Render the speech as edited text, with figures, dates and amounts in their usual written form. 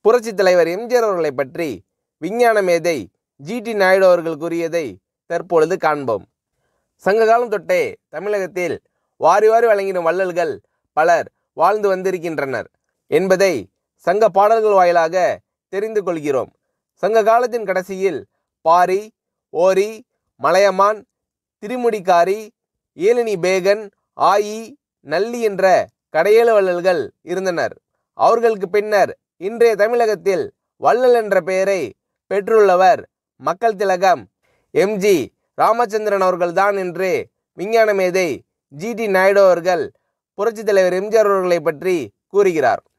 புரட்சித் தலைவர் எம்ஜிஆர் அவர்களை பற்றி விஞ்ஞான மேதை ஜி.டி. நாயுடு அவர்கள் கூறியதை தற்பொழுது காண்போம். சங்ககாலம் தொட்டே தமிழகத்தில் வாரி வாரி வழங்கிடும் வள்ளல்கள் பலர் வாழ்ந்து வந்திருக்கின்றனர் என்பதை சங்க பாடல்கள் வாயிலாக தெரிந்து கொள்கிறோம். சங்க காலத்தின் கடைசியில் பாரி, ஓரி, மலையமான், திரிமுடிக்காரி, ஏலினி பேகன், ஆயி, நல்லி என்ற கடையேழு வள்ளல்கள் இருந்தனர். அவர்களுக்கு பின்னர் இன்றைய தமிழகத்தில் வள்ளல் என்ற பெயரை பெற்றுள்ளவர் மக்கள் திலகம் எம்.ஜி. ராமச்சந்திரன் அவர்கள்தான் என்று விஞ்ஞான மேதை ஜி.டி. நாயுடு அவர்கள் புரட்சித் தலைவர் எம்ஜிஆர் அவர்களை பற்றி கூறுகிறார்.